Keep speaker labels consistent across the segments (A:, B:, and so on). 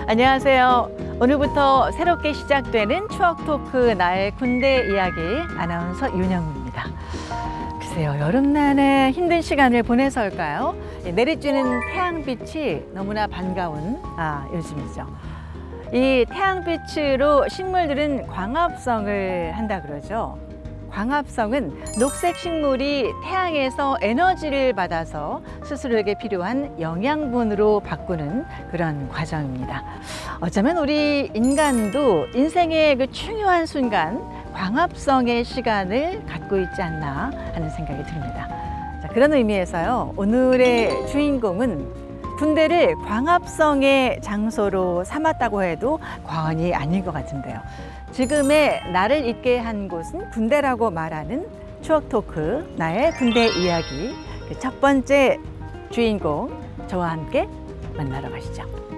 A: 안녕하세요. 오늘부터 새롭게 시작되는 추억 토크 나의 군대 이야기 아나운서 윤영입니다. 글쎄요, 여름날에 힘든 시간을 보내서일까요? 내리쬐는 태양빛이 너무나 반가운 요즘이죠. 이 태양빛으로 식물들은 광합성을 한다 그러죠. 광합성은 녹색 식물이 태양에서 에너지를 받아서 스스로에게 필요한 영양분으로 바꾸는 그런 과정입니다. 어쩌면 우리 인간도 인생의 그 중요한 순간 광합성의 시간을 갖고 있지 않나 하는 생각이 듭니다. 자, 그런 의미에서요, 오늘의 주인공은 군대를 광합성의 장소로 삼았다고 해도 과언이 아닌 것 같은데요. 지금의 나를 있게 한 곳은 군대라고 말하는 추억 토크 나의 군대 이야기, 그 첫 번째 주인공 저와 함께 만나러 가시죠.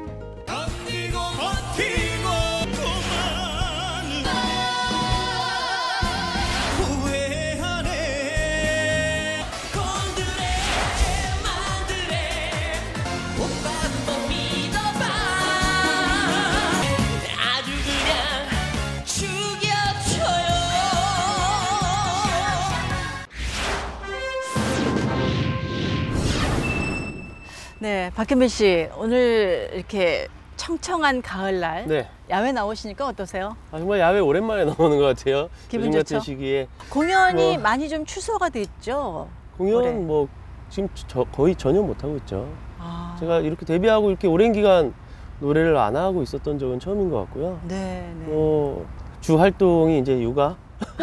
A: 네, 박현빈 씨, 오늘 이렇게 청청한 가을날 야외 나오시니까 어떠세요?
B: 정말 야외 오랜만에 나오는 것 같아요.
A: 기분
B: 요즘
A: 좋죠?
B: 같은 시기에
A: 공연이 많이 좀 취소가 됐죠?
B: 공연
A: 올해.
B: 뭐 지금 거의 전혀 못 하고 있죠. 제가 이렇게 데뷔하고 이렇게 오랜 기간 노래를 안 하고 있었던 적은 처음인 것 같고요.
A: 네.
B: 주 활동이 이제 육아.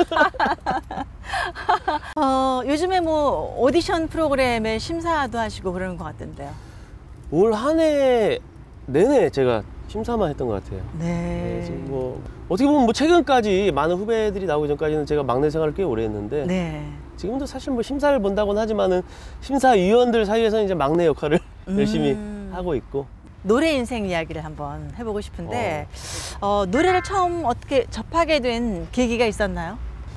A: 요즘에 뭐 오디션 프로그램에 심사도 하시고 그러는 것 같던데요.
B: 올 한 해 내내 제가 심사만 했던 것 같아요.
A: 네.
B: 지금 뭐 어떻게 보면 뭐 최근까지 많은 후배들이 나오기 전까지는 제가 막내 생활을 꽤 오래 했는데 지금도 사실 뭐 심사를 본다고는 하지만은 심사위원들 사이에서는 이제 막내 역할을 열심히 하고 있고.
A: 노래 인생 이야기를 한번 해보고 싶은데 노래를 처음 어떻게 접하게 된 계기가 있었나요?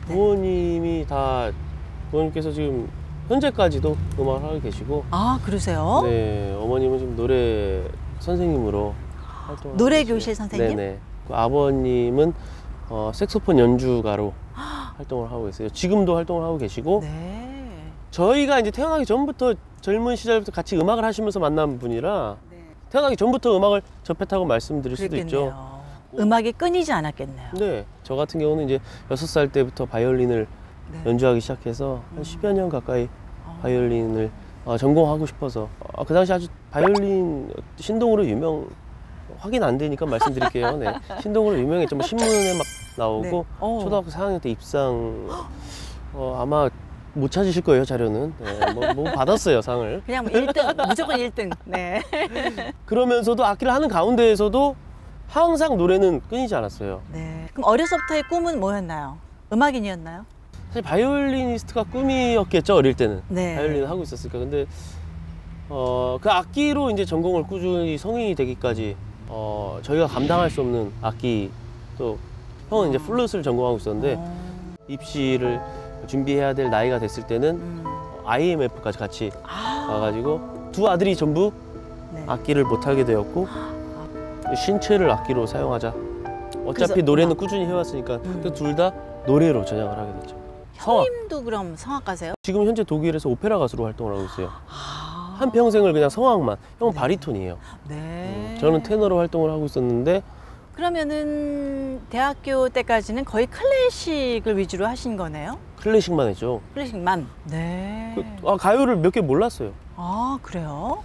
B: 부모님께서 지금 현재까지도 음악을 하고 계시고.
A: 아, 그러세요?
B: 네, 어머님은 지금 노래 선생님으로 활동하고
A: 노래
B: 계시고.
A: 교실 선생님?
B: 네네. 아버님은 색소폰 연주가로 활동을 하고 계세요. 지금도 활동을 하고 계시고.
A: 네.
B: 저희가 이제 태어나기 전부터 젊은 시절부터 같이 음악을 하시면서 만난 분이라 태어나기 전부터 음악을 접했다고 말씀드릴 수도 있죠.
A: 음악이 끊이지 않았겠네요.
B: 네, 저 같은 경우는 이제 6살 때부터 바이올린을 연주하기 시작해서 한 10여 년 가까이 바이올린을 전공하고 싶어서 그 당시 아주 바이올린 신동으로 확인 안 되니까 말씀드릴게요. 네, 신동으로 유명했죠. 뭐 신문에 막 나오고 초등학교 4학년 때 입상 아마 못 찾으실 거예요, 자료는. 네, 뭐 받았어요, 상을.
A: 그냥 1등, 무조건 1등. 네.
B: 그러면서도 악기를 하는 가운데에서도 항상 노래는 끊이지 않았어요.
A: 네. 그럼 어려서부터의 꿈은 뭐였나요? 음악인이었나요?
B: 사실 바이올리니스트가 꿈이었겠죠, 어릴 때는.
A: 네.
B: 바이올린을 하고 있었으니까. 근데 그 악기로 이제 전공을 꾸준히 성인이 되기까지 저희가 감당할 수 없는 악기, 또 형은 이제 플룻을 전공하고 있었는데 입시를 준비해야 될 나이가 됐을 때는 IMF까지 같이 와가지고 두 아들이 전부 악기를 못하게 되었고 신체를 악기로 사용하자. 어차피 그래서, 노래는 꾸준히 해왔으니까 둘 다 노래로 전향을 하게 됐죠.
A: 형님도 그럼 성악가세요?
B: 지금 현재 독일에서 오페라 가수로 활동을 하고 있어요. 한평생을 그냥 성악만. 형은 바리톤이에요.
A: 네.
B: 저는 테너로 활동을 하고 있었는데.
A: 그러면은 대학교 때까지는 거의 클래식을 위주로 하신 거네요?
B: 클래식만 했죠.
A: 클래식만? 네.
B: 가요를 몇 개 몰랐어요.
A: 아, 그래요?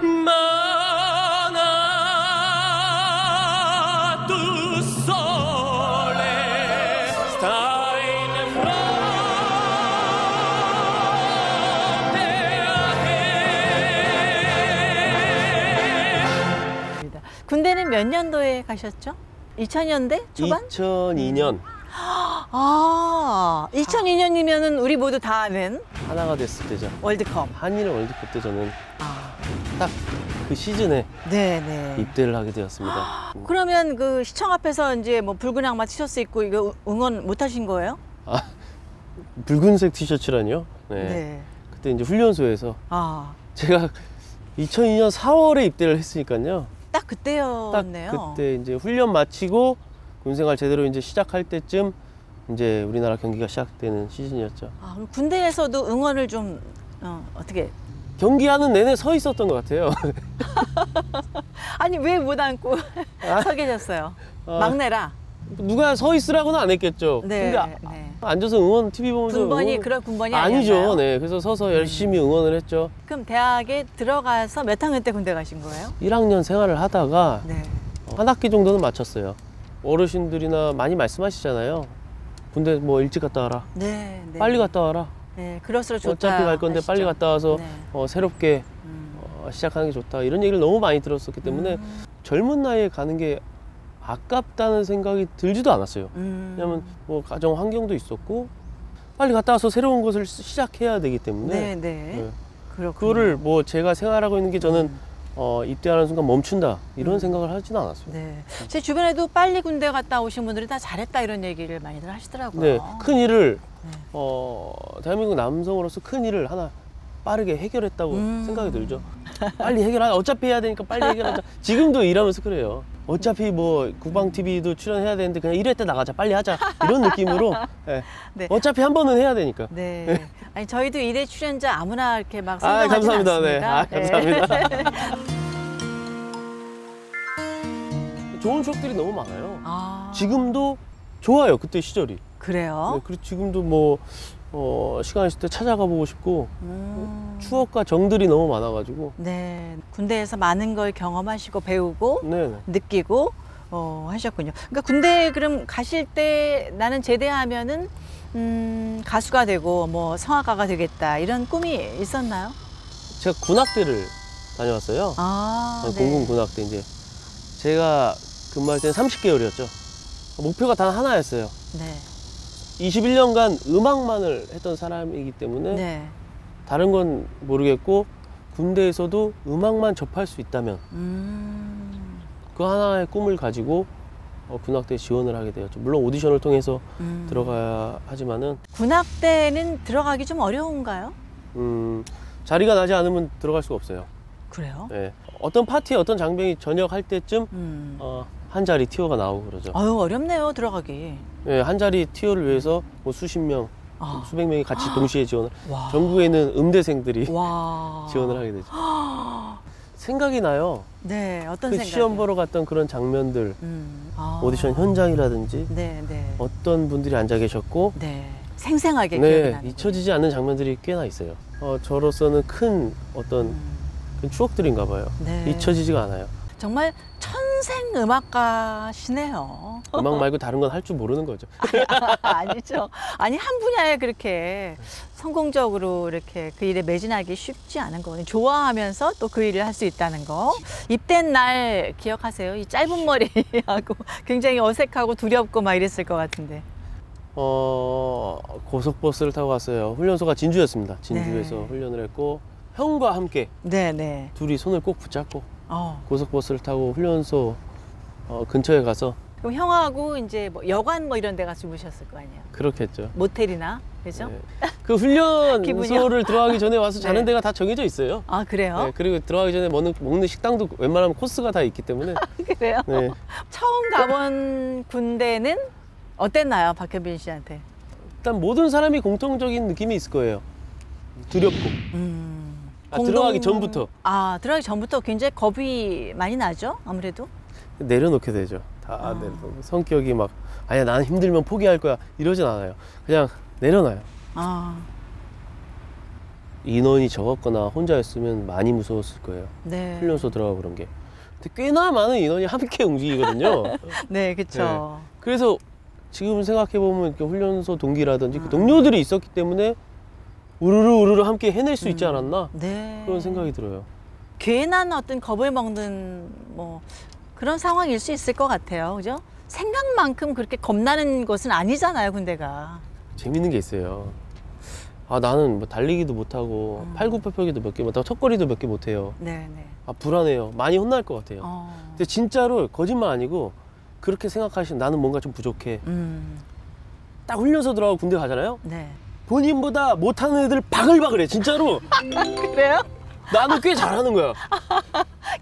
A: 군대는 몇 년도에 가셨죠? 2000년대 초반?
B: 2002년.
A: 2002년이면은 우리 모두 다 아는
B: 하나가 됐을 때죠.
A: 월드컵.
B: 한일 월드컵 때 저는 딱 그 시즌에 입대를 하게 되었습니다.
A: 그러면 그 시청 앞에서 이제 뭐 붉은 악마 티셔츠 입고 이거 응원 못 하신 거예요?
B: 붉은색 티셔츠라니요? 네. 그때 이제 훈련소에서 제가 2002년 4월에 입대를 했으니까요.
A: 딱
B: 딱
A: 그때였네요.
B: 그때 이제 훈련 마치고 군생활 제대로 이제 시작할 때쯤 이제 우리나라 경기가 시작되는 시즌이었죠.
A: 아, 그럼 군대에서도 응원을 좀 어떻게?
B: 경기하는 내내 서 있었던 것 같아요.
A: 아니 왜 못 앉고 서 계셨어요? 막내라.
B: 누가 서 있으라고는 안 했겠죠.
A: 네.
B: 근데
A: 네.
B: 앉아서 응원 TV 보면서
A: 군번이 그런 군번이
B: 아니죠.
A: 아니었나요?
B: 네, 그래서 서서 열심히 응원을 했죠.
A: 그럼 대학에 들어가서 몇 학년 때 군대 가신 거예요?
B: 1학년 생활을 하다가
A: 네.
B: 한 학기 정도는 마쳤어요. 어르신들이나 많이 말씀하시잖아요. 군대 뭐 일찍 갔다 와라.
A: 네. 네.
B: 빨리 갔다 와라.
A: 네. 그럴수록 좋다.
B: 어차피 갈 건데
A: 하시죠.
B: 빨리 갔다 와서
A: 네.
B: 새롭게 시작하는 게 좋다. 이런 얘기를 너무 많이 들었었기 때문에 젊은 나이에 가는 게 아깝다는 생각이 들지도 않았어요. 왜냐면 뭐 가정 환경도 있었고 빨리 갔다 와서 새로운 것을 시작해야 되기 때문에
A: 네. 네.
B: 네.
A: 그렇군요.
B: 그거를 뭐 제가 생활하고 있는 게 저는 입대하는 순간 멈춘다 이런 생각을 하지는 않았어요.
A: 네. 제 주변에도 빨리 군대 갔다 오신 분들이 다 잘했다 이런 얘기를 많이들 하시더라고요.
B: 네, 큰 일을
A: 네.
B: 대한민국 남성으로서 큰 일을 하나 빠르게 해결했다고 생각이 들죠. 빨리 해결하자. 어차피 해야 되니까 빨리 해결하자. 지금도 일하면서 그래요. 어차피 뭐 국방 TV도 출연해야 되는데 그냥 1회 때 나가자. 빨리 하자. 이런 느낌으로. 네.
A: 네.
B: 어차피 한 번은 해야 되니까.
A: 네. 아니 저희도 일회 출연자 아무나 이렇게 막
B: 아,
A: 선정하지
B: 감사합니다.
A: 않습니다.
B: 네. 감사합니다. 좋은 추억들이 너무 많아요.
A: 아,
B: 지금도 좋아요. 그때 시절이.
A: 그래요?
B: 네, 그리고 지금도 뭐 시간 있을 때 찾아가 보고 싶고 추억과 정들이 너무 많아가지고.
A: 네. 군대에서 많은 걸 경험하시고 배우고
B: 네.
A: 느끼고 하셨군요. 그러니까 군대 그럼 가실 때 나는 제대하면은 가수가 되고 뭐 성악가가 되겠다 이런 꿈이 있었나요?
B: 제가 군악대를 다녀왔어요.
A: 아,
B: 공군 군악대 이제 제가 근무할 때는 30개월이었죠. 목표가 단 하나였어요.
A: 네.
B: 21년간 음악만을 했던 사람이기 때문에
A: 네.
B: 다른 건 모르겠고 군대에서도 음악만 접할 수 있다면 그 하나의 꿈을 가지고 군악대에 지원을 하게 되었죠. 물론 오디션을 통해서 들어가야 하지만은
A: 군악대는 들어가기 좀 어려운가요?
B: 자리가 나지 않으면 들어갈 수가 없어요.
A: 그래요?
B: 네. 어떤 파티에 어떤 장병이 전역할 때쯤 한 자리 티어가 나오고 그러죠.
A: 아유 어렵네요 들어가기.
B: 네, 한 자리 티어를 위해서 뭐 수십 명, 수백 명이 같이 동시에 지원을.
A: 와.
B: 전국에 있는 음대생들이
A: 와.
B: 지원을 하게 되죠. 생각이 나요.
A: 네, 어떤
B: 그
A: 생각이?
B: 시험 보러 갔던 그런 장면들,
A: 아.
B: 오디션 현장이라든지
A: 네, 네.
B: 어떤 분들이 앉아 계셨고,
A: 네. 생생하게 기억이
B: 네,
A: 나는.
B: 잊혀지지 않는 장면들이 꽤나 있어요. 저로서는 큰 어떤 큰 추억들인가 봐요.
A: 네.
B: 잊혀지지가 않아요.
A: 정말 천생 음악가시네요.
B: 음악 말고 다른 건 할 줄 모르는 거죠.
A: 아니죠. 아니 한 분야에 그렇게 성공적으로 이렇게 그 일에 매진하기 쉽지 않은 거거든요. 좋아하면서 또 그 일을 할 수 있다는 거. 입된 날 기억하세요? 이 짧은 머리하고 굉장히 어색하고 두렵고 막 이랬을 것 같은데.
B: 고속버스를 타고 갔어요. 훈련소가 진주였습니다. 진주에서
A: 네.
B: 훈련을 했고 형과 함께
A: 네, 네.
B: 둘이 손을 꼭 붙잡고
A: 어.
B: 고속버스를 타고 훈련소 근처에 가서
A: 그럼 형하고 이제 뭐 여관 뭐 이런 데 가서 주무셨을 거 아니에요?
B: 그렇게 했죠.
A: 모텔이나 그죠?
B: 네. 그 훈련소를 들어가기 전에 와서 자는
A: 네.
B: 데가 다 정해져 있어요.
A: 아 그래요?
B: 네, 그리고 들어가기 전에 먹는 식당도 웬만하면 코스가 다 있기 때문에.
A: 그래요?
B: 네.
A: 처음 가본 군대는 어땠나요, 박현빈 씨한테?
B: 일단 모든 사람이 공통적인 느낌이 있을 거예요. 두렵고. 들어가기 전부터.
A: 들어가기 전부터 굉장히 겁이 많이 나죠, 아무래도.
B: 내려놓게 되죠. 다 내려놓고. 성격이 막 아니야 나는 힘들면 포기할 거야 이러진 않아요. 그냥 내려놔요. 인원이 적었거나 혼자였으면 많이 무서웠을 거예요.
A: 네.
B: 훈련소 들어가고 그런 게. 근데 꽤나 많은 인원이 함께 움직이거든요.
A: 네, 그렇죠.
B: 그래서 지금 생각해보면 이렇게 훈련소 동기라든지 그 동료들이 있었기 때문에 우르르 함께 해낼 수 있지 않았나
A: 네.
B: 그런 생각이 들어요.
A: 괜한 어떤 겁을 먹는 뭐 그런 상황일 수 있을 것 같아요, 그죠? 생각만큼 그렇게 겁나는 것은 아니잖아요, 군대가.
B: 재밌는 게 있어요. 나는 뭐 달리기도 못하고 팔굽혀펴기도 몇 개 못하고 턱걸이도 몇 개 못해요.
A: 네, 네.
B: 불안해요. 많이 혼날 것 같아요. 근데 진짜로 거짓말 아니고 그렇게 생각하시면 나는 뭔가 좀 부족해. 딱 훈련소 들어가고 군대 가잖아요.
A: 네.
B: 본인보다 못하는 애들 바글바글해 진짜로.
A: 그래요?
B: 나는 꽤 잘하는 거야.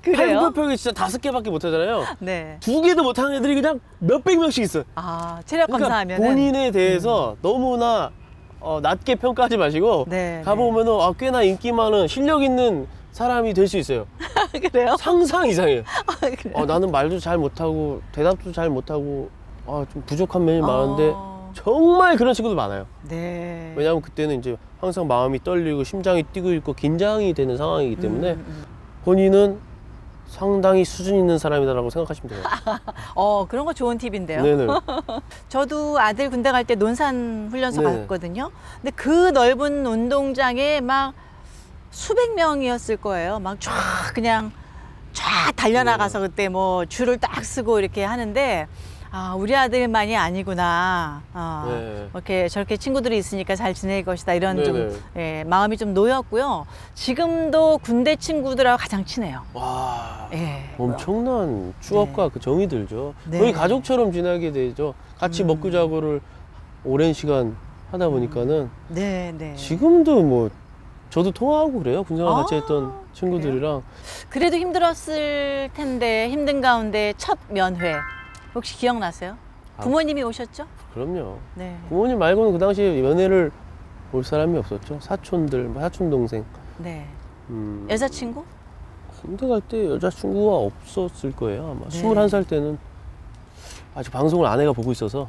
A: 그래요?
B: 팔굽혀펴기 진짜 5개밖에 못 하잖아요.
A: 네.
B: 2개도 못하는 애들이 그냥 몇백 명씩 있어요.
A: 아, 체력
B: 그러니까
A: 검사하면은
B: 본인에 대해서 너무나 낮게 평가하지 마시고
A: 네,
B: 가보면은 꽤나 인기 많은 실력 있는 사람이 될 수 있어요.
A: 그래요?
B: 상상 이상해요.
A: 그래요?
B: 나는 말도 잘 못하고 대답도 잘 못하고 좀 부족한 면이 많은데 정말 그런 친구들 많아요.
A: 네.
B: 왜냐하면 그때는 이제 항상 마음이 떨리고 심장이 뛰고 있고 긴장이 되는 상황이기 때문에 본인은 상당히 수준 있는 사람이다라고 생각하시면 돼요.
A: 그런 거 좋은 팁인데요.
B: 네네.
A: 저도 아들 군대 갈 때 논산 훈련소
B: 네.
A: 갔거든요. 근데 그 넓은 운동장에 막 수백 명이었을 거예요. 막 쫙 그냥 쫙 달려나가서 그때 뭐 줄을 딱 쓰고 이렇게 하는데 우리 아들만이 아니구나.
B: 네.
A: 이렇게 저렇게 친구들이 있으니까 잘 지낼 것이다. 이런
B: 네네.
A: 좀 마음이 좀 놓였고요. 지금도 군대 친구들하고 가장 친해요.
B: 와,
A: 예.
B: 엄청난 추억과 그 정이 들죠.
A: 네.
B: 거의 가족처럼 지내게 되죠. 같이 먹고 자고를 오랜 시간 하다 보니까는
A: 네, 네.
B: 지금도 뭐 저도 통화하고 그래요. 군생활 같이 했던 친구들이랑.
A: 그래도 힘들었을 텐데 힘든 가운데 첫 면회 혹시 기억나세요? 부모님이 오셨죠?
B: 그럼요.
A: 네.
B: 부모님 말고는 그 당시에 연애를 볼 사람이 없었죠. 사촌들, 사촌 동생.
A: 네.
B: 음,
A: 여자친구?
B: 군대 갈 때 여자친구가 없었을 거예요. 아마
A: 네.
B: 21살 때는 아직 방송을 아내가 보고 있어서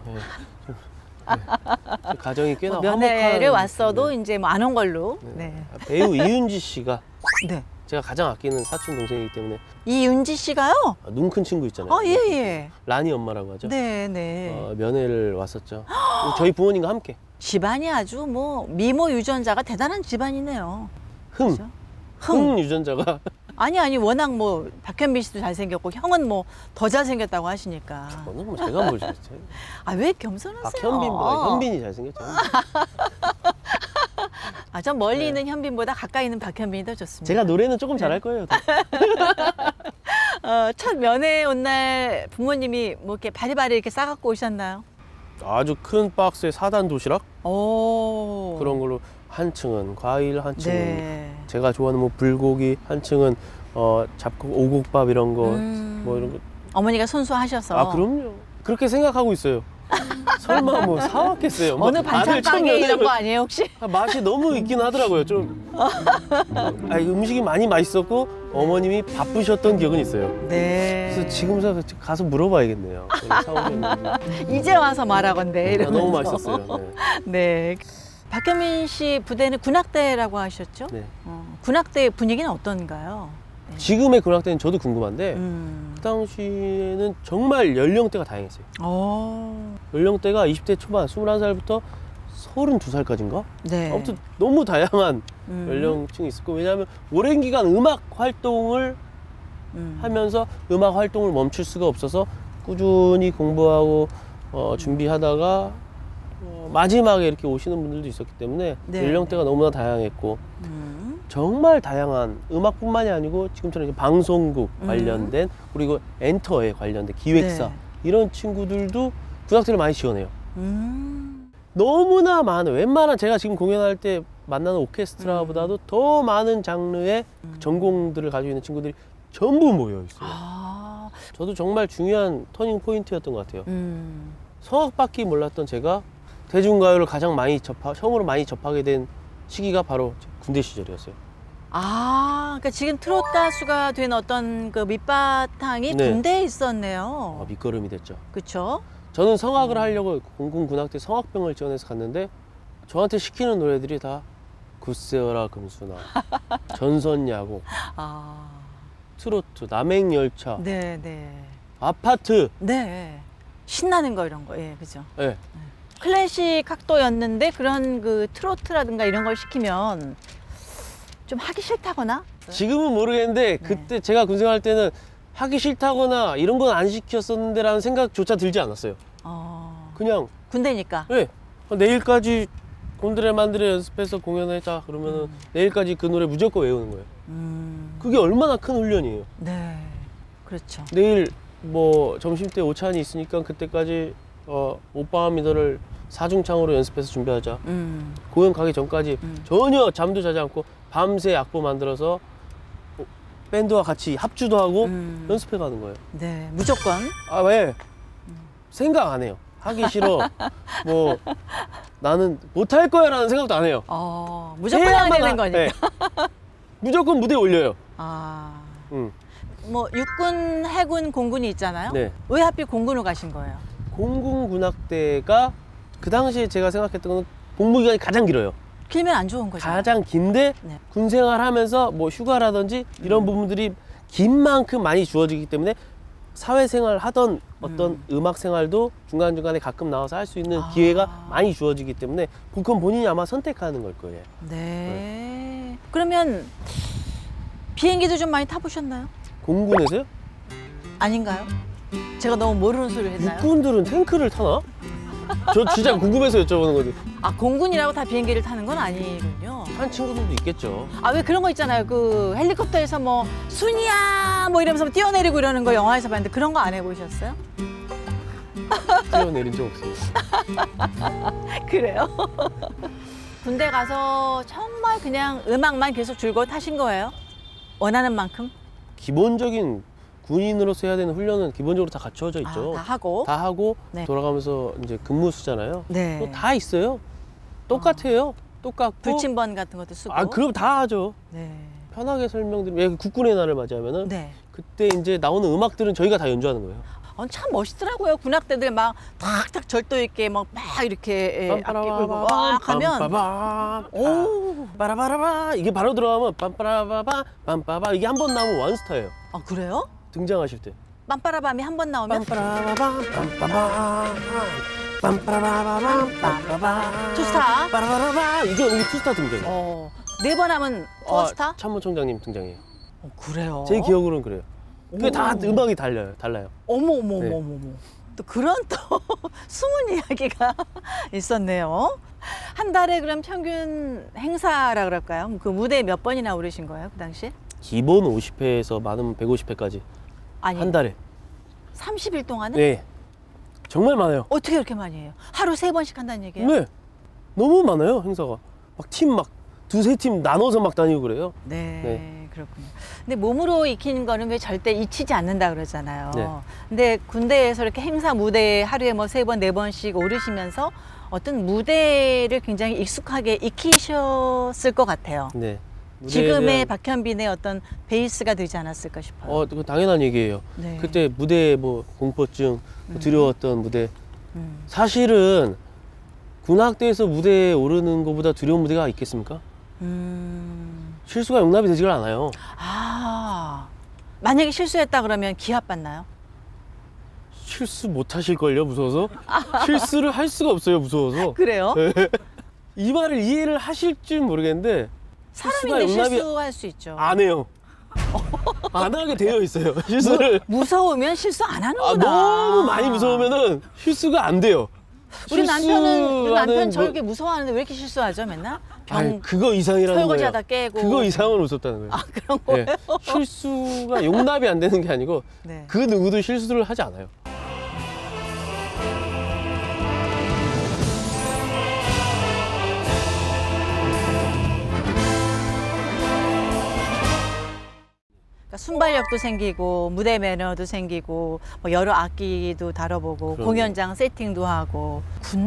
B: 가정이 꽤나
A: 면회를
B: 화목한.
A: 왔어도
B: 네.
A: 이제 뭐 안 온 걸로. 네.
B: 배우 이윤지 씨가
A: 네.
B: 제가 가장 아끼는 사촌 동생이기 때문에
A: 이윤지 씨가요?
B: 눈 큰 친구 있잖아요.
A: 예, 예.
B: 라니 엄마라고 하죠.
A: 네, 네.
B: 면회를 왔었죠. 저희 부모님과 함께.
A: 집안이 아주 뭐 미모 유전자가 대단한 집안이네요.
B: 흥.
A: 그죠?
B: 흥 유전자가.
A: 아니 워낙 뭐 박현빈 씨도 잘생겼고 형은 뭐 더 잘생겼다고 하시니까.
B: 저는 뭐 제가 뭘 잘했어요.
A: 왜 겸손하세요?
B: 박현빈보다 현빈이 잘생겼죠.
A: 전 멀리 있는 현빈보다 가까이 있는 박현빈이 더 좋습니다.
B: 제가 노래는 조금 잘할 거예요.
A: 첫 면회 온 날 부모님이 뭐 이렇게 바리바리 이렇게 싸갖고 오셨나요?
B: 아주 큰 박스에 4단 도시락
A: 오.
B: 그런 걸로 한층은 과일, 한층은
A: 네.
B: 제가 좋아하는 뭐 불고기, 한층은 잡곡, 오곡밥 이런 거, 뭐 이런 거.
A: 어머니가 손수하셔서.
B: 그럼요. 그렇게 생각하고 있어요. 설마 뭐 사왔겠어요? 뭐
A: 어느 반찬 가게 이런 거 아니에요 혹시?
B: 맛이 너무 있긴 하더라고요. 좀 음식이 많이 맛있었고 어머님이 바쁘셨던 기억은 있어요.
A: 네.
B: 그래서 지금 가서 물어봐야겠네요. 사오셨는지.
A: 이제 와서 말하건데 이러면서.
B: 너무 맛있었어요.
A: 네.
B: 네.
A: 박현민 씨 부대는 군악대라고 하셨죠?
B: 네.
A: 군악대 분위기는 어떤가요? 네.
B: 지금의 군악대는 저도 궁금한데
A: 음.
B: 그 당시에는 정말 연령대가 다양했어요. 연령대가 20대 초반 21살부터 32살까지인가?
A: 네.
B: 아무튼 너무 다양한 연령층이 있었고 왜냐하면 오랜 기간 음악 활동을 하면서 음악 활동을 멈출 수가 없어서 꾸준히 공부하고 준비하다가 마지막에 이렇게 오시는 분들도 있었기 때문에
A: 네.
B: 연령대가 너무나 다양했고 정말 다양한 음악뿐만이 아니고 지금처럼 이제 방송국 관련된 그리고 엔터에 관련된 기획사
A: 네.
B: 이런 친구들도 군악대를 많이 지원해요. 너무나 많은 웬만한 제가 지금 공연할 때 만나는 오케스트라보다도 더 많은 장르의 전공들을 가지고 있는 친구들이 전부 모여 있어요. 저도 정말 중요한 터닝 포인트였던 것 같아요. 성악밖에 몰랐던 제가 대중가요를 가장 많이 처음으로 많이 접하게 된 시기가 바로 군대 시절이었어요.
A: 그러니까 지금 트롯 가수가 된 어떤 그 밑바탕이
B: 네.
A: 군대에 있었네요.
B: 밑거름이 됐죠.
A: 그렇죠?
B: 저는 성악을 하려고 공군군악대 성악병을 지원해서 갔는데 저한테 시키는 노래들이 다 굿세어라 금수나 전선야곡 트로트 남행열차
A: 네.
B: 아파트
A: 네. 신나는 거 이런 거. 예, 그죠.
B: 네.
A: 클래식 학도였는데 그런 그 트로트라든가 이런 걸 시키면 좀 하기 싫다거나?
B: 지금은 모르겠는데 그때 제가 군생활 때는 하기 싫다거나 이런 건 안 시켰었는데 라는 생각조차 들지 않았어요. 그냥
A: 군대니까.
B: 네. 내일까지 곤드레 만드레 연습해서 공연하자 그러면은 내일까지 그 노래 무조건 외우는 거예요. 그게 얼마나 큰 훈련이에요.
A: 네. 그렇죠.
B: 내일 뭐 점심때 오찬이 있으니까 그때까지 오빠합니다를 사중창으로 연습해서 준비하자. 공연 가기 전까지 전혀 잠도 자지 않고 밤새 악보 만들어서 밴드와 같이 합주도 하고 연습해 가는 거예요.
A: 네, 무조건.
B: 아, 왜? 생각 안 해요. 하기 싫어. 뭐 나는 못할 거야 라는 생각도 안 해요.
A: 무조건 해야
B: 해야만
A: 되는 거니까.
B: 네. 무조건 무대에 올려요.
A: 아,
B: 응.
A: 뭐 육군, 해군, 공군이 있잖아요.
B: 네.
A: 왜 하필 공군으로 가신 거예요?
B: 공군군악대가 그 당시에 제가 생각했던 건 복무 기간이 가장 길어요.
A: 길면 안 좋은 거죠.
B: 가장 긴데
A: 네.
B: 군 생활하면서 뭐 휴가라든지 이런 부분들이 긴 만큼 많이 주어지기 때문에 사회생활 하던 어떤 음악 생활도 중간중간에 가끔 나와서 할 수 있는 기회가 많이 주어지기 때문에 그건 본인이 아마 선택하는 걸 거예요.
A: 네. 그러면 비행기도 좀 많이 타보셨나요?
B: 공군에서요?
A: 아닌가요? 제가 너무 모르는 소리를 했나요?
B: 육군들은 탱크를 타나? 저 진짜 궁금해서 여쭤보는 거지.
A: 아, 공군이라고 다 비행기를 타는 건 아니군요.
B: 한 친구들도 있겠죠.
A: 아, 왜 그런 거 있잖아요. 그 헬리콥터에서 뭐 순이야 뭐 이러면서 뛰어내리고 이러는 거 영화에서 봤는데 그런 거 안 해보셨어요?
B: 뛰어내린 적 없어요.
A: 그래요? 군대 가서 정말 그냥 음악만 계속 줄곧 하신 거예요? 원하는 만큼?
B: 기본적인 군인으로서 해야 되는 훈련은 기본적으로 다 갖춰져 있죠.
A: 다 하고?
B: 다 하고
A: 네.
B: 돌아가면서 이제 근무수잖아요.
A: 네.
B: 그거 다 있어요. 똑같아요. 똑같고.
A: 불침번 같은 것도 쓰고?
B: 아, 그럼 다 하죠.
A: 네.
B: 편하게 설명드리면 국군의 날을 맞이하면은
A: 네.
B: 그때 이제 나오는 음악들은 저희가 다 연주하는 거예요.
A: 참 멋있더라고요. 군악대들 막 탁탁 절도 있게 막 이렇게 악기 끌고 막 하면 오,
B: 빠라바라바 이게 바로 들어가면 빰빠라바바 빰빠바 이게 한 번 나오면 원스타예요.
A: 아, 그래요?
B: 등장하실 때.
A: 빰빠라밤이 한 번 나오면
B: 빰빠라바바 빰빠바 빰빠라바바 빰빠바
A: 투스타.
B: 빠라바라바 이게 투스타 등장이에요.
A: 네 번 하면 투스타?
B: 참모총장님 등장이에요.
A: 그래요?
B: 제 기억으로는 그래요. 그게 다 음악이 달라요.
A: 어머 어머
B: 네.
A: 어머 어머. 또 그런 또 숨은 이야기가 있었네요. 한 달에 그럼 평균 행사라 그럴까요? 그 무대 몇 번이나 오르신 거예요, 그 당시?
B: 기본 50회에서 많으면 150회까지
A: 아니,
B: 한 달에.
A: 30일 동안에?
B: 네. 정말 많아요.
A: 어떻게 그렇게 많이 해요? 하루 3번씩 한다는 얘기예요?
B: 네. 너무 많아요, 행사가. 막 팀 막 두세 팀 나눠서 막 다니고 그래요.
A: 네, 그렇군요. 근데 몸으로 익히는 거는 왜 절대 잊히지 않는다 그러잖아요.
B: 네.
A: 근데 군대에서 이렇게 행사 무대에 하루에 뭐 3번, 4번씩 오르시면서 어떤 무대를 굉장히 익숙하게 익히셨을 것 같아요.
B: 네.
A: 지금의 박현빈의 어떤 베이스가 되지 않았을까 싶어요.
B: 그거 당연한 얘기예요.
A: 네.
B: 그때 무대 뭐 공포증, 두려웠던 무대.
A: 음.
B: 사실은 군악대에서 무대에 오르는 것보다 두려운 무대가 있겠습니까? 실수가 용납이 되지가 않아요.
A: 만약에 실수했다 그러면 기합 받나요?
B: 실수 못 하실걸요, 무서워서? 실수를 할 수가 없어요, 무서워서.
A: 그래요?
B: 네. 이 말을 이해를 하실지 모르겠는데
A: 사람인데 실수할 수 있죠.
B: 안 해요. 안 하게 되어 있어요, 실수를.
A: 무서우면 실수 안 하는구나.
B: 너무 많이 무서우면은 실수가 안 돼요.
A: 우리 남편
B: 실수하는
A: 저렇게 무서워하는데 왜 이렇게 실수하죠, 맨날?
B: 아니, 그거 이상이라는
A: 설거지하다
B: 거예요.
A: 깨고.
B: 그거 이상은 무섭다는 거예요.
A: 그런 거예요?
B: 네. 실수가 용납이 안 되는 게 아니고
A: 네.
B: 그 누구도 실수를 하지 않아요.
A: 그러니까 순발력도 생기고 무대 매너도 생기고 뭐 여러 악기도 다뤄보고
B: 그럼요.
A: 공연장 세팅도 하고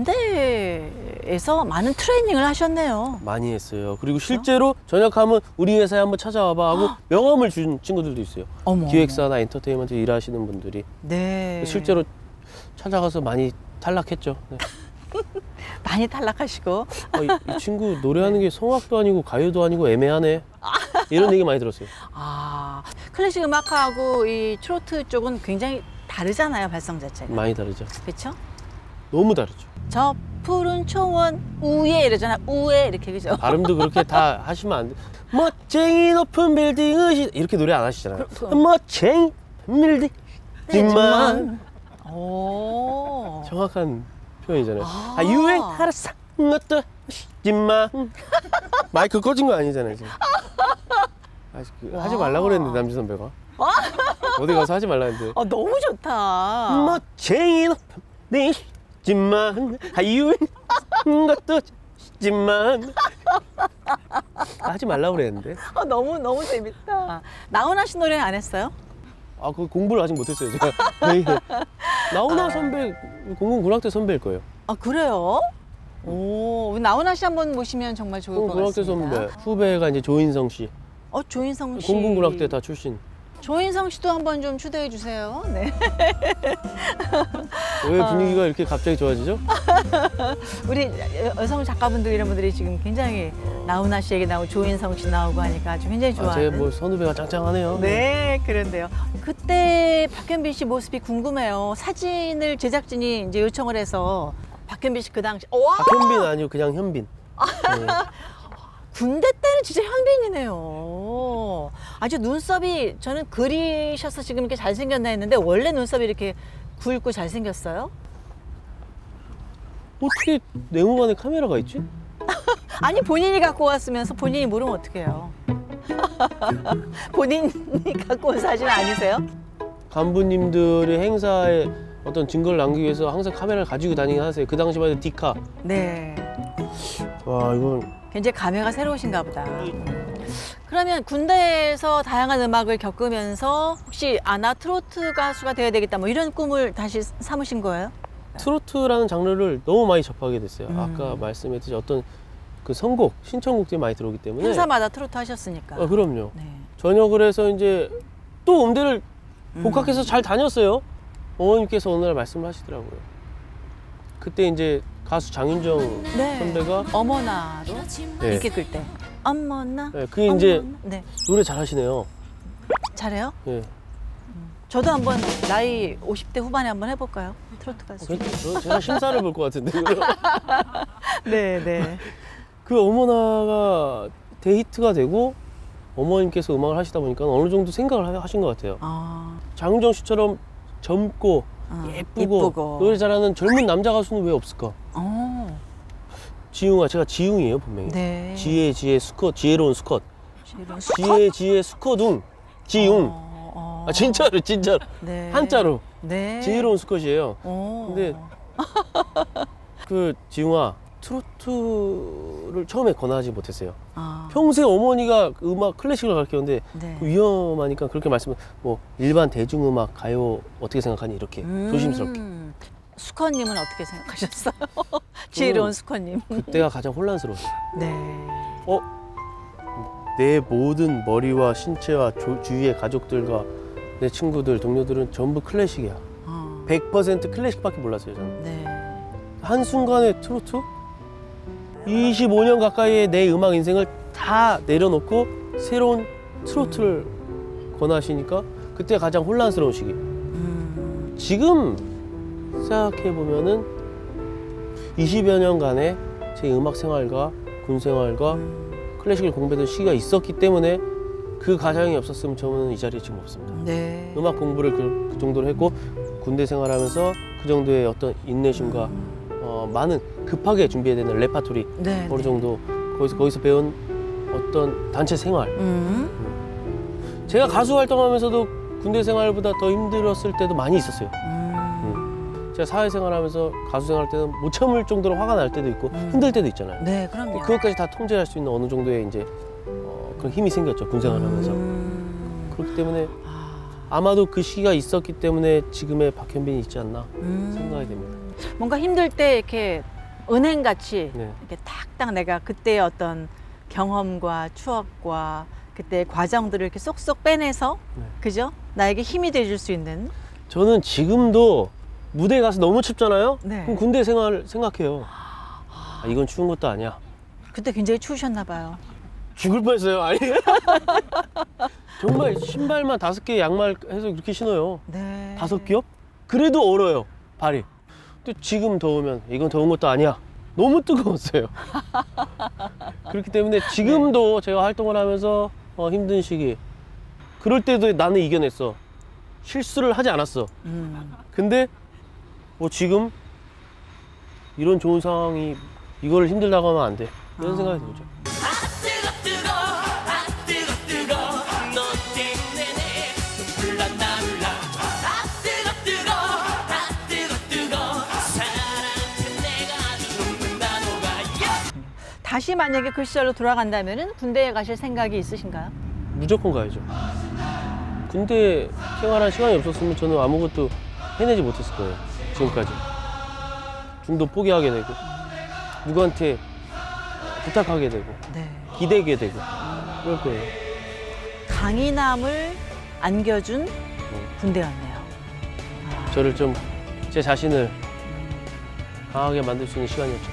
A: 군대에서 많은 트레이닝을 하셨네요.
B: 많이 했어요. 그리고 실제로 전역하면 우리 회사에 한번 찾아와봐 하고 명함을 준 친구들도 있어요.
A: 어머,
B: 기획사나 엔터테인먼트 일하시는 분들이.
A: 네.
B: 실제로 찾아가서 많이 탈락했죠. 네.
A: 많이 탈락하시고.
B: 이 친구 노래하는 게 성악도 아니고 가요도 아니고 애매하네. 이런 얘기 많이 들었어요.
A: 클래식 음악하고 이 트로트 쪽은 굉장히 다르잖아요, 발성 자체가.
B: 많이 다르죠.
A: 그렇죠?
B: 너무 다르죠.
A: 저 푸른 초원 우에 이러잖아. 우에 이렇게 그죠?
B: 발음도 그렇게 다 하시면 안 돼. 멋쟁이 높은 빌딩을 이렇게 노래 안 하시잖아요. 멋쟁이 빌딩 만
A: 오.
B: 정확한 표현이잖아요. 유행하라 산 것도 싶지만 마이크 꺼진 거 아니잖아요 지금. 하지 말라고 그랬는데 남주 선배가 어디 가서 하지 말라 했는데.
A: 너무 좋다.
B: 멋쟁이 높은 싶지만 유행한 것도 싶지만 하지 말라고 그랬는데.
A: 너무 재밌다. 나훈아 씨 노래는 안 했어요?
B: 아, 그 공부를 아직 못했어요, 제가. 나훈아 선배, 공군고등학교 선배일 거예요.
A: 아, 그래요? 오, 나훈아 씨 한번 모시면 정말 좋을 것
B: 공군고등학교
A: 같습니다.
B: 선배. 후배가 이제 조인성 씨.
A: 조인성 씨.
B: 공군고등학교 다 출신.
A: 조인성 씨도 한번 좀 초대해 주세요. 네.
B: 왜 분위기가 이렇게 갑자기 좋아지죠?
A: 우리 여성 작가분들 이런 분들이 지금 굉장히 나훈아 씨 얘기 나오고 조인성 씨 나오고 하니까 아주 굉장히 좋아하는.
B: 제 뭐 선후배가 짱짱하네요.
A: 네, 그런데요. 그때 박현빈 씨 모습이 궁금해요. 사진을 제작진이 이제 요청을 해서 박현빈 씨 그 당시
B: 박현빈 아니고 그냥 현빈. 네.
A: 군대 때는 진짜 현빈이네요. 아주 눈썹이 저는 그리셔서 지금 이렇게 잘생겼나 했는데 원래 눈썹이 이렇게 굵고 잘생겼어요?
B: 어떻게 내무반에 카메라가 있지?
A: 아니 본인이 갖고 왔으면서 본인이 모르면 어떡해요. 본인이 갖고 온 사진 아니세요?
B: 간부님들의 행사에 어떤 증거를 남기기 위해서 항상 카메라를 가지고 다니긴 하세요. 그 당시만 해도 디카.
A: 네.
B: 와, 이건
A: 굉장히 감회가 새로우신가 보다. 그러면 군대에서 다양한 음악을 겪으면서 혹시 나 트로트 가수가 되어야 되겠다 뭐 이런 꿈을 다시 삼으신 거예요?
B: 트로트라는 장르를 너무 많이 접하게 됐어요. 아까 말씀했듯이 어떤 그 선곡, 신청곡들이 많이 들어오기 때문에.
A: 행사마다 트로트 하셨으니까.
B: 그럼요.
A: 네.
B: 전역을 해서 이제 또 음대를 복학해서 잘 다녔어요. 어머님께서 어느 날 말씀을 하시더라고요. 그때 이제 가수 장윤정
A: 네.
B: 선배가
A: 어머나로
B: 네.
A: 인기 끌 때. 어머나.
B: 네, 그게 이제
A: 어머나. 네.
B: 노래 잘하시네요.
A: 잘해요?
B: 네.
A: 저도 한번 나이 50대 후반에 한번 해볼까요? 트로트 가수.
B: 제가 심사를 볼 것 같은데.
A: 네, 네.
B: 그 어머나가 데이트가 되고 어머님께서 음악을 하시다 보니까 어느 정도 생각을 하신 것 같아요. 장윤정 씨처럼 젊고 예쁘고 노래 잘하는 젊은 남자 가수는 왜 없을까? 지웅아, 제가 지웅이에요 분명히.
A: 네.
B: 지혜 수컷, 지혜로운 수컷. 지혜 수컷웅 지웅. 진짜로.
A: 네.
B: 한자로.
A: 네.
B: 지혜로운 수컷이에요. 근데 그 지웅아, 트로트를 처음에 권하지 못했어요. 평소에 어머니가 음악 클래식을 가르쳤는데
A: 네.
B: 위험하니까 그렇게 뭐 일반 대중음악 가요 어떻게 생각하니 이렇게 조심스럽게.
A: 수컷님은 어떻게 생각하셨어요? 지혜로운 수컷님.
B: 그때가 가장 혼란스러웠어요.
A: 네.
B: 내 모든 머리와 신체와 주위의 가족들과 내 친구들, 동료들은 전부 클래식이야. 100% 클래식밖에 몰랐어요, 저는.
A: 네.
B: 한순간에 트로트? 25년 가까이의 내 음악 인생을 다 내려놓고 새로운 트로트를 권하시니까 그때 가장 혼란스러운 시기. 지금 생각해보면은 20여 년간의 제 음악 생활과 군 생활과 클래식을 공부했던 시기가 있었기 때문에 그 과정이 없었으면 저는 이 자리에 지금 없습니다.
A: 네.
B: 음악 공부를 그 정도로 했고 군대 생활하면서 그 정도의 어떤 인내심과 많은 급하게 준비해야 되는 레파토리
A: 네,
B: 어느 정도 거기서 배운 어떤 단체 생활. 제가 가수 활동하면서도 군대 생활보다 더 힘들었을 때도 많이 있었어요. 제가 사회생활하면서 가수 생활할 때는 못 참을 정도로 화가 날 때도 있고 힘들 때도 있잖아요.
A: 네, 그럼요.
B: 그것까지 다 통제할 수 있는 어느 정도의 이제 그런 힘이 생겼죠, 군 생활하면서. 그렇기 때문에 아마도 그 시기가 있었기 때문에 지금의 박현빈이 있지 않나 생각이 됩니다.
A: 뭔가 힘들 때 이렇게 은행같이
B: 네.
A: 이렇게 탁탁 내가 그때의 어떤 경험과 추억과 그때의 과정들을 이렇게 쏙쏙 빼내서
B: 네.
A: 그죠? 나에게 힘이 돼줄 수 있는.
B: 저는 지금도 무대에 가서 너무 춥잖아요?
A: 네.
B: 그럼 군대 생활 생각해요. 이건 추운 것도 아니야.
A: 그때 굉장히 추우셨나 봐요.
B: 죽을 뻔했어요. 아니. 정말 신발만 5개 양말 해서 이렇게 신어요.
A: 네.
B: 5겹? 그래도 얼어요, 발이. 근데 지금 더우면 이건 더운 것도 아니야. 너무 뜨거웠어요. 그렇기 때문에 지금도 제가 활동을 하면서 힘든 시기, 그럴 때도 나는 이겨냈어. 실수를 하지 않았어. 근데 뭐 지금 이런 좋은 상황이 이걸 힘들다고 하면 안 돼. 이런 생각이 들죠.
A: 다시 만약에 그 시절로 돌아간다면은 군대에 가실 생각이 있으신가요?
B: 무조건 가야죠. 군대 생활할 시간이 없었으면 저는 아무것도 해내지 못했을 거예요. 지금까지. 중도 포기하게 되고 누구한테 부탁하게 되고
A: 네.
B: 기대게 되고 그럴 거예요.
A: 강인함을 안겨준 군대였네요.
B: 저를 좀 제 자신을 강하게 만들 수 있는 시간이었죠.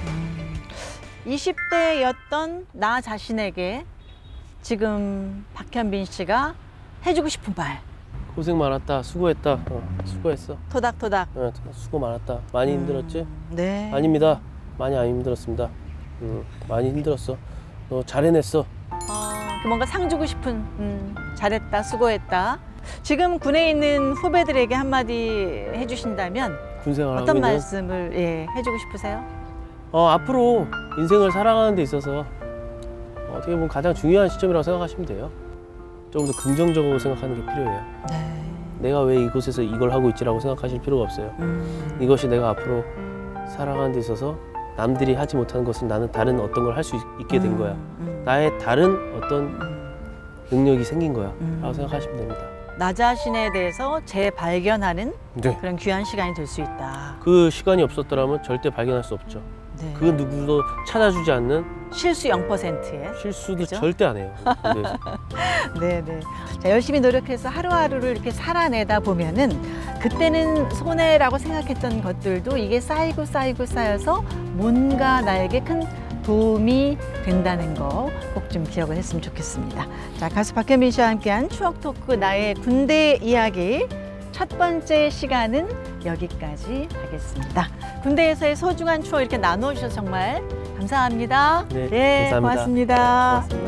A: 20대였던 나 자신에게 지금 박현빈 씨가 해주고 싶은 말.
B: 고생 많았다. 수고했다. 수고했어.
A: 토닥토닥.
B: 수고 많았다. 많이 힘들었지?
A: 네.
B: 아닙니다. 많이 안 힘들었습니다. 많이 힘들었어. 너 잘 해냈어.
A: 뭔가 상 주고 싶은 잘했다, 수고했다. 지금 군에 있는 후배들에게 한마디 해주신다면
B: 군생활
A: 어떤
B: 하고 있는
A: 말씀을 해주고 싶으세요?
B: 앞으로 인생을 살아가는 데 있어서 어떻게 보면 가장 중요한 시점이라고 생각하시면 돼요. 조금 더 긍정적으로 생각하는 게 필요해요.
A: 네.
B: 내가 왜 이곳에서 이걸 하고 있지라고 생각하실 필요가 없어요. 이것이 내가 앞으로 살아가는 데 있어서 남들이 하지 못하는 것은 나는 다른 어떤 걸 할 수 있게 된 거야. 나의 다른 어떤 능력이 생긴 거야 라고 생각하시면 됩니다.
A: 나 자신에 대해서 재발견하는
B: 네.
A: 그런 귀한 시간이 될 수 있다.
B: 그 시간이 없었더라면 절대 발견할 수 없죠.
A: 네.
B: 그 누구도 찾아주지 않는
A: 실수 0%에.
B: 실수도
A: 그죠?
B: 절대 안 해요. 네.
A: 네네. 자, 열심히 노력해서 하루하루를 이렇게 살아내다 보면은 그때는 손해라고 생각했던 것들도 이게 쌓이고 쌓여서 뭔가 나에게 큰 도움이 된다는 거 꼭 좀 기억을 했으면 좋겠습니다. 자, 가수 박현빈 씨와 함께한 추억 토크 나의 군대 이야기 첫 번째 시간은 여기까지 하겠습니다. 군대에서의 소중한 추억 이렇게 나눠주셔서 정말 감사합니다.
B: 네, 감사합니다.
A: 고맙습니다.